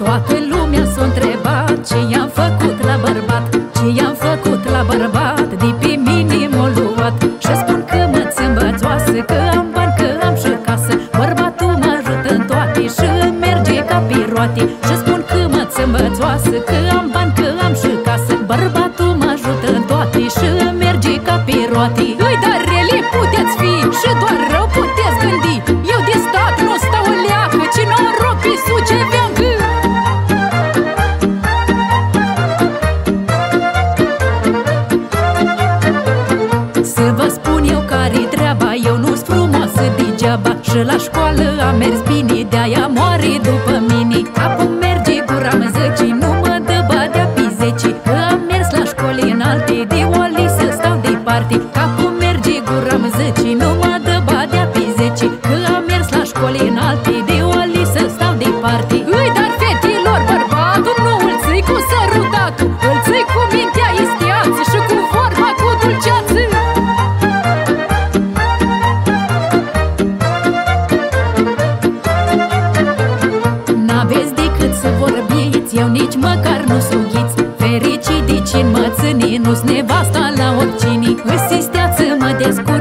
Toată lumea s-o întrebat ce i-am făcut la bărbat, ce i-am făcut la bărbat. De pe mine m-o luat și spun că mă țin bățoasă, că am bani, că am și casă. Bărbatul mă ajută în toate și merge ca pe roate. Și spun că mă țin bățoasă, că am bani, că am și casă. Bărbatul mă ajută în toate și merge ca pe roate. Îi, dar rele puteți fi și doar rău puteți gândi. Eu de stat nu stau o leacă, ci noroc pe Suceveancă. Să vă spun eu care-i treaba, eu nu-s frumoasă degeaba. Și la școală am mers bine, de-aia moare după mine. Capul merge, gura mă zăci, nu mă dă badea pe 10. Că am mers la școli înalte, de oali să stau departe. Capul merge, gura mă zăci, nu mă dă badea pe 10. Că am mers la școli înalte, de oali să stau departe. Îi, dar fetilor, bărbatul nu îl ții cu sărutatul, îl ții cu mintea isteață și cu vorba cu dulceață. N-aveți decât să vorbiți, eu nici măcar nu sughiți. Fericii de cine mă ține, nu-s nevasta la oricine. Îs isteață mă descurc